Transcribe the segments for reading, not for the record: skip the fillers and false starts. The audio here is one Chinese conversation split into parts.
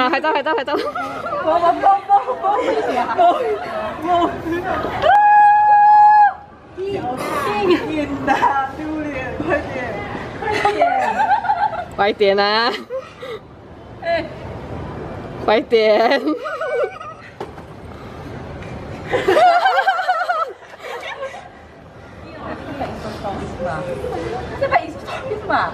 啊，拍照拍照拍照。 天哪，丢脸！快点，快点！ 快点啊！ 哎， 快点！ 这把艺术装是嘛？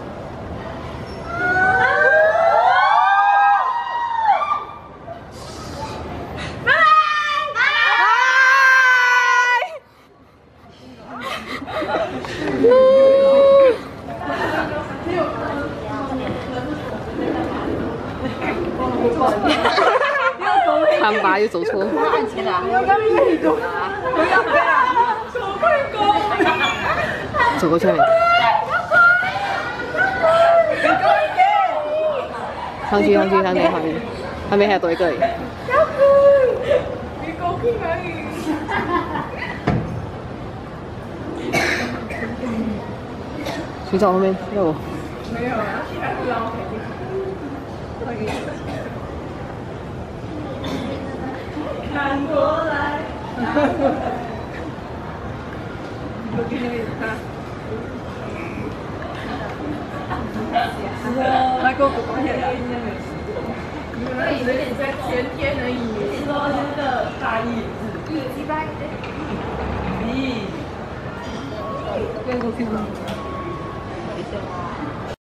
看吧，又走错。 按钱啊！我刚刚你走，我要不要？ 走过去没？上去，旁边还有多一个。 你狗屁哪里？ 谁在我后面？要我？ 没有啊，看过来。我给你看。来给我滚一下。有点在全天而已。说真的大意是。咦？变过去吗？